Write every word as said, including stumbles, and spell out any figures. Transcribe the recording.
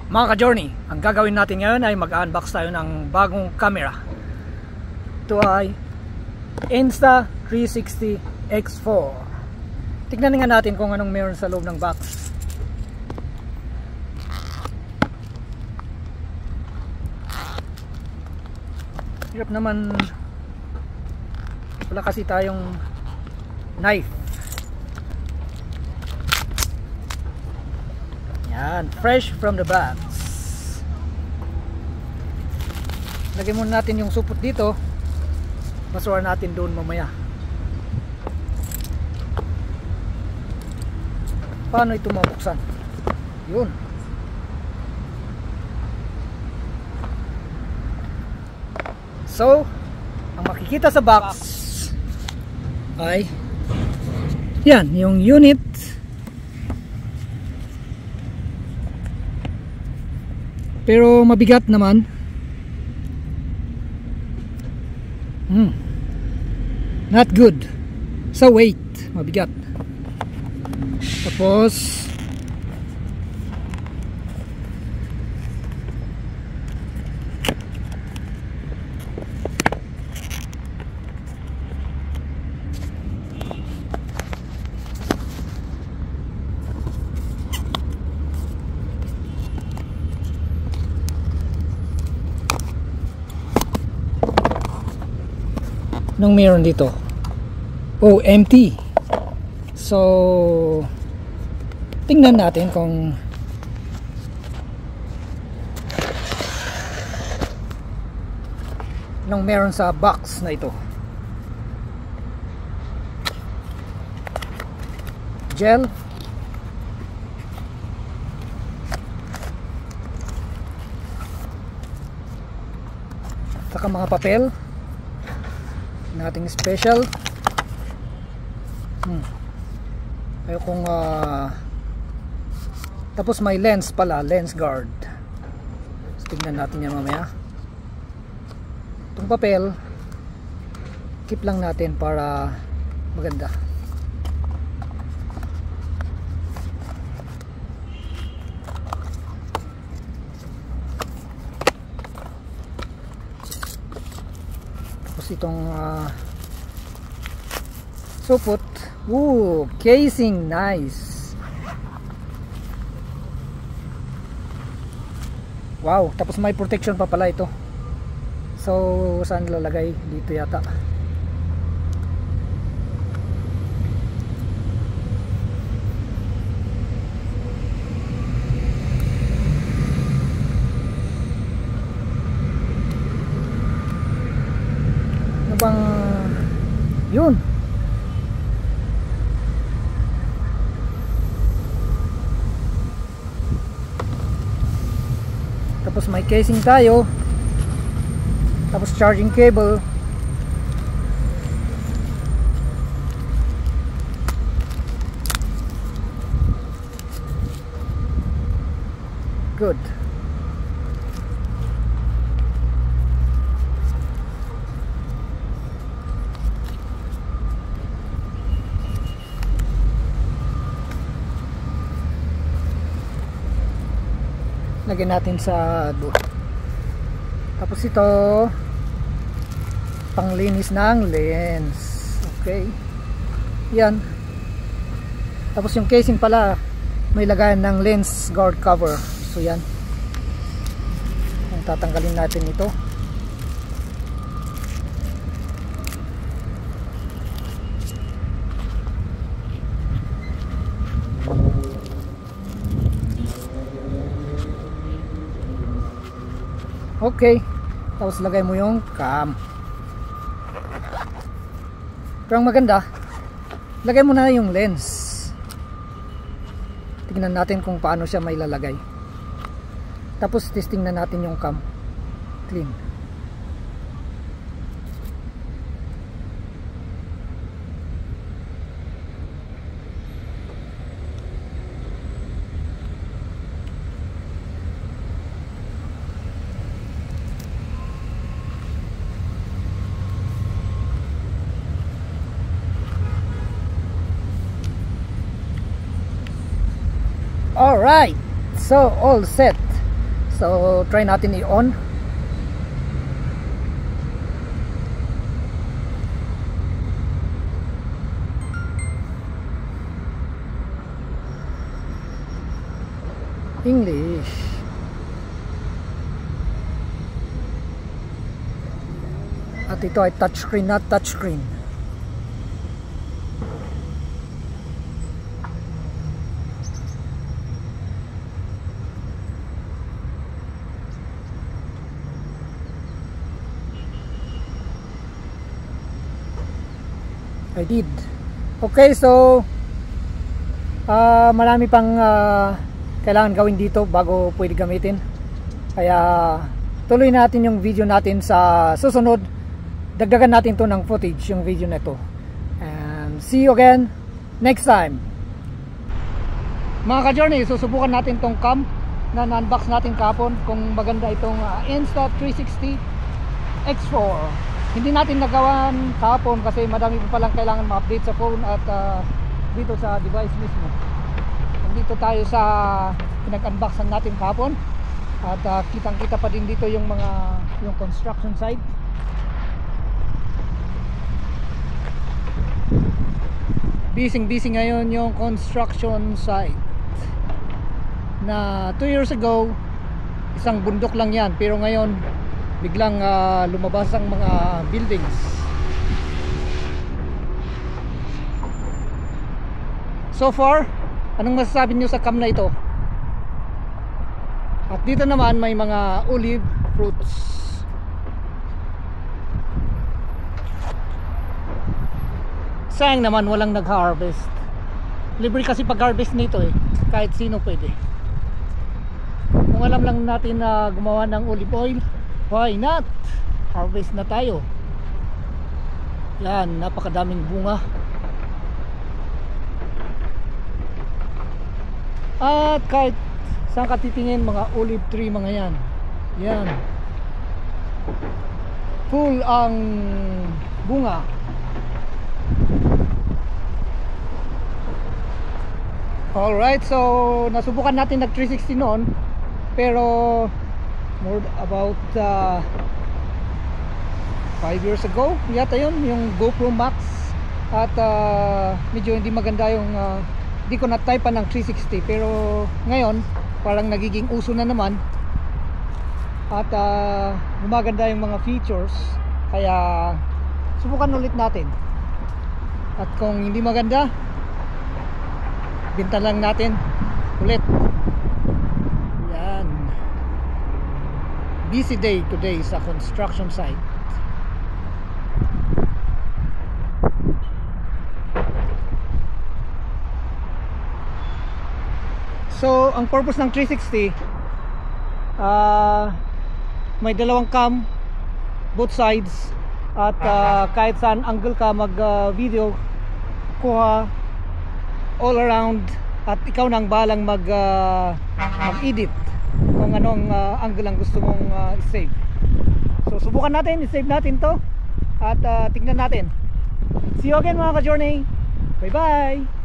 Mga ka-journey, ang gagawin natin ngayon ay mag-unbox tayo ng bagong camera. Ito ay Insta three sixty X four. Tignan nga natin kung anong meron sa loob ng box. Hirap naman, wala kasi tayong knife. Yan, fresh from the box. Lagyan muna natin yung supot dito. Masuwa natin doon mamaya. Paano ito mabuksan? Yun. So, ang makikita sa box ay yan, yung unit. Pero mabigat naman. Hmm. Not good. Sa weight, mabigat. Tapos nung meron dito, oh, empty. So tingnan natin kung nung meron sa box na ito. Gel, saka mga papel nating special. hmm. Ayaw kung uh, tapos may lens pala, lens guard. So, tignan natin yan mamaya. Itong papel keep lang natin para maganda. Itong uh, supot. Ooh, casing, nice. Wow, tapos may protection pa pala ito. So saan lalagay? Dito yata. Bang yun. Tapos may casing tayo. Tapos charging cable. Good. Lagyan natin sa doon. Tapos ito panglinis ng lens. Okay, yan. Tapos yung casing pala may lagayan ng lens guard cover. So yan, ang tatanggalin natin ito. Okay, tapos lagay mo yung cam. Pero ang maganda, lagay mo na yung lens. Tingnan natin kung paano siya may lalagay. Tapos testing na natin yung cam. Clean. Alright, so all set. So try natin i-on. English. At ito ay touchscreen, not touchscreen. I did. Okay, so uh, marami pang uh, kailangan gawin dito bago pwede gamitin. Kaya tuloy natin yung video natin sa susunod. Dagdagan natin to ng footage, yung video na to. And see you again next time. Mga ka-journey, susubukan natin tong cam na na-unbox natin kahapon, kung maganda itong uh, Insta three sixty X four. Hindi natin nagawan kahapon kasi madami pa palang kailangan ma-update sa phone at uh, dito sa device mismo. Nandito tayo sa pinag-unboxan natin kahapon at uh, kitang-kita pa din dito yung mga yung construction site. Busy-busy ngayon yung construction site. Na two years ago isang bundok lang yan, pero ngayon biglang uh, lumabas ang mga buildings. So far, anong masasabi nyo sa cam na ito? At dito naman may mga olive fruits. Sayang naman walang nag-harvest. Libre kasi pag-harvest nito eh, kahit sino pwede. Kung alam lang natin na gumawa ng olive oil, why not? Harvest na tayo. Yan, napakadaming bunga. At kahit saan ka titingin, mga olive tree mga yan. Yan, full ang bunga. Alright, so nasubukan natin nag three sixty noon, pero more about uh, five years ago yata yun, yung GoPro Max. At uh, medyo hindi maganda yung uh, hindi ko na-type pa ng three sixty, pero ngayon parang nagiging uso na naman at uh, gumaganda yung mga features, kaya subukan ulit natin. At kung hindi maganda, binta lang natin ulit. Yan, busy day today sa construction site. So ang purpose ng three sixty, uh, may dalawang cam both sides, at uh, kahit saan angle ka mag uh, video, kuha all around, at ikaw nang balang mag uh, mag-edit kung anong uh, angle ang gusto mong uh, i-save. So subukan natin, i-save natin to at uh, tingnan natin. See you again mga ka-journey. Bye bye.